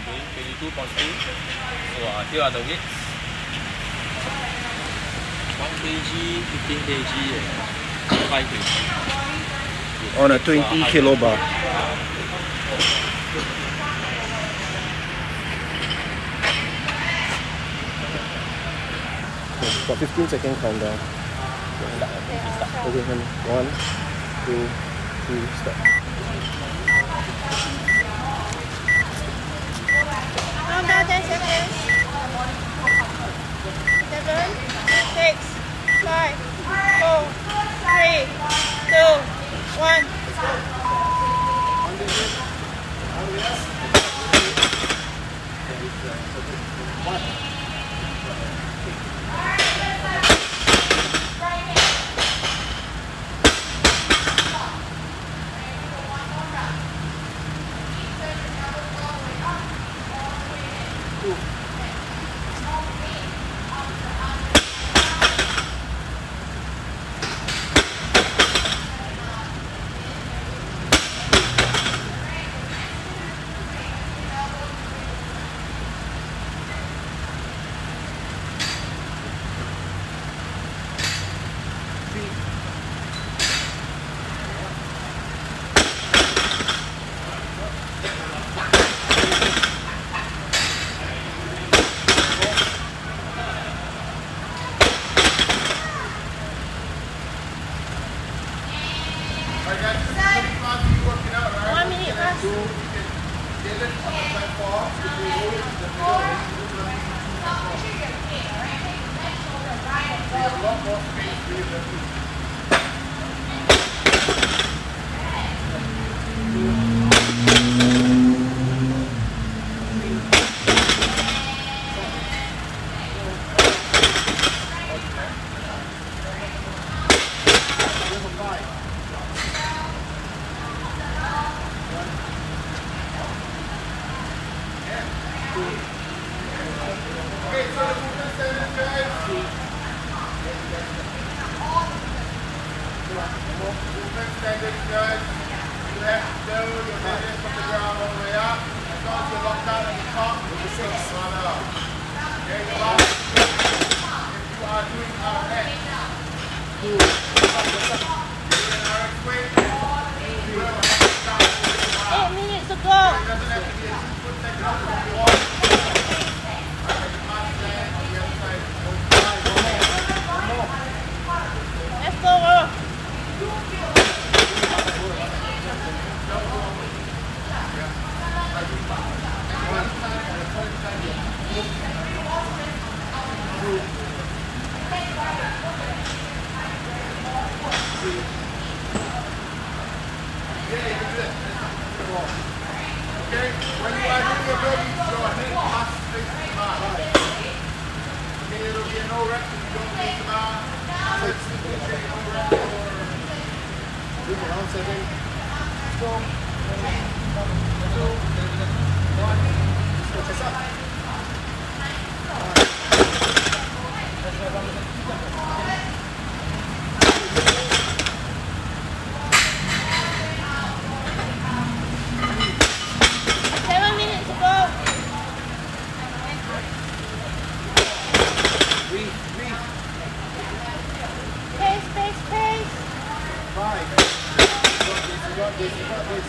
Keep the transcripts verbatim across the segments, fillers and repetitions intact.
doing twenty-two point two. So uh, here are the weights. one kilogram, fifteen kilograms, and five kilograms. On a twenty kilo bar. Okay, got fifteen second countdown. Okay, honey. One, two, three, start. Countdown ten seconds. Seven, six, five, four, three, two, one. One minute last. Standards, guys. You have to do your measures from the ground all the way up. As long as you're locked out at the top, it's six. Run up. Okay, the last. If you are doing our head, do an R X weight. Eight minutes to go. It doesn't have to be a two foot second up if you want. Let's go. Okay, when you are doing your burpees, your head must face the mat. Okay, there will be no rest if you don't face the mat. So it's okay, no rest or... Move around seven. Let's go. Two. One. Let's go. Chest up. Seven minutes to go. Breathe, breathe. Pace, pace, pace. Five. You got this, you got this, you got this.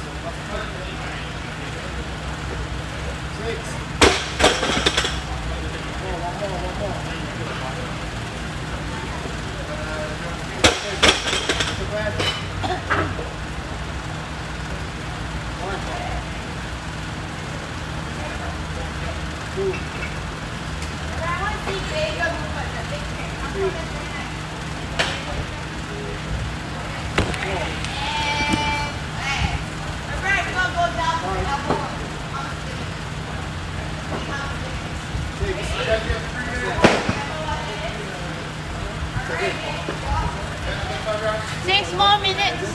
Six. One more, one more, one more. One. Two. Three. Six more minutes.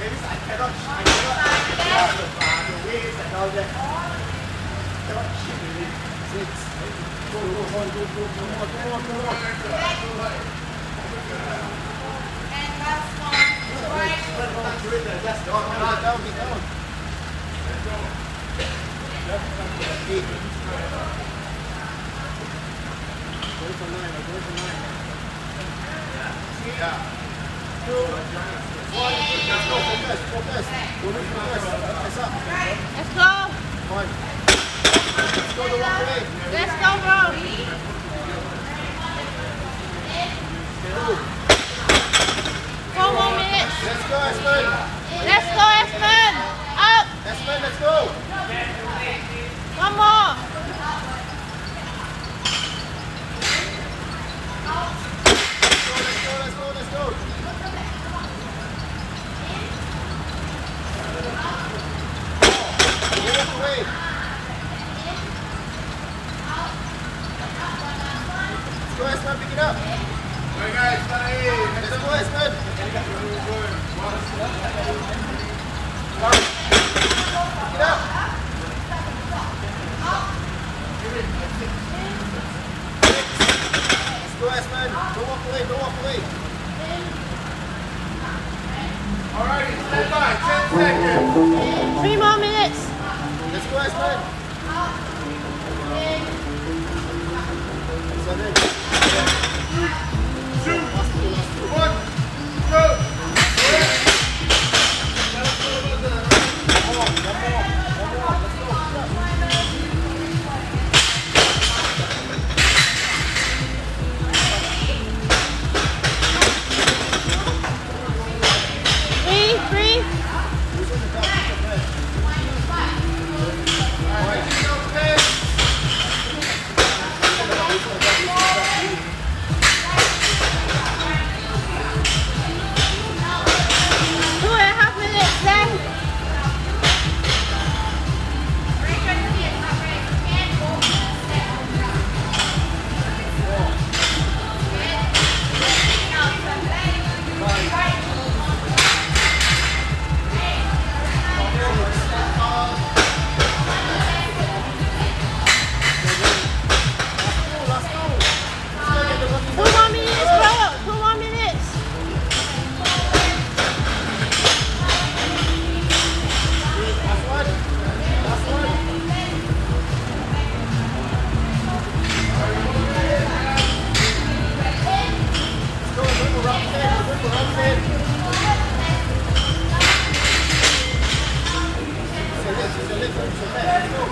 I cannot, I cannot justify the ways and all that. Cannot shit really. Six. Go, go, go, go, go, go, go, go, go, go. And last one. Right. Just down, down, down, down. Let's go. Eight. Go for nine, go for nine. Yeah. Two. One. Let's go. Focus. Focus. Go to focus. Focus up. Let's go. One. Let's go to walk away. Let's go, bro. Two. Four more minutes. Let's go, Espen. Let's go, Espen. Up. Espen, let's go. One more. Let's go, let's go, let's go. Walk away. Let's go, Espen, pick it up. Alright guys, let's go, Espen. Pick it up. Let's go, Espen. Don't walk away, don't walk away. Alright, stand by. Ten seconds. Three more minutes. Let's go, Espen. Seven. Two. One. Go. One more. One more. One more. Let's go. Three, three. Alright, keep it okay. Two and a half minutes left. Two more minutes, bro. Two more minutes. Last one. Last one. Let's go, go for round ten. Go for round ten. Select, select, select. Let's go.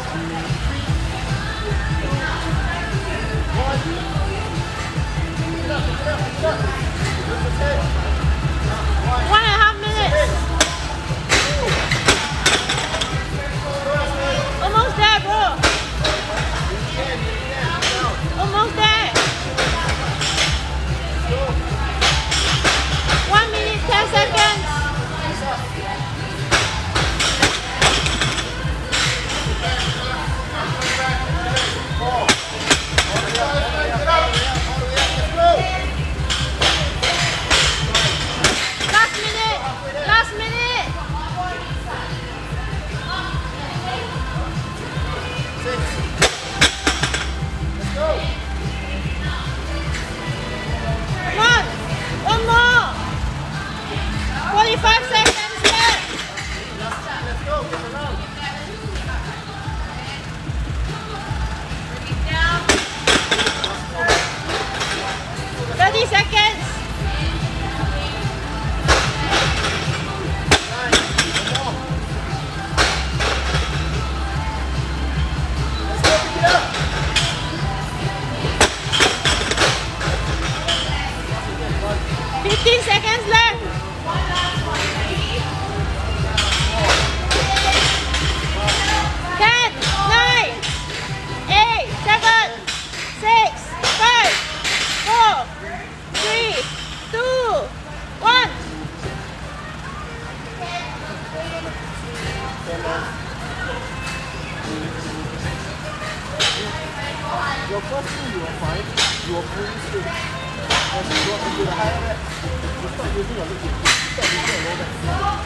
One. Pick it up, pick it up, pick it up. Go for ten. One. One and a half minutes. Almost there, bro. Almost there. One minute, ten seconds. Last minute. Last minute. Six. Let's go. One. One more. Forty-five seconds left. Let's go. Get around. Thirty seconds. Nine. One more. Let's go. Pick it up. Fifteen seconds left. Ten, nine, eight, seven, six, five, four, three, two, one. Your first two you were fine. You were fully straight. As you go into the higher reps, you start using your leg. You start using your low back.